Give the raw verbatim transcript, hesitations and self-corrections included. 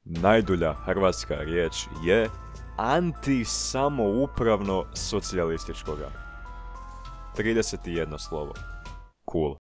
Najdulja hrvatska riječ je anti-samoupravno socijalističkoga. trideset jedno slovo. Cool.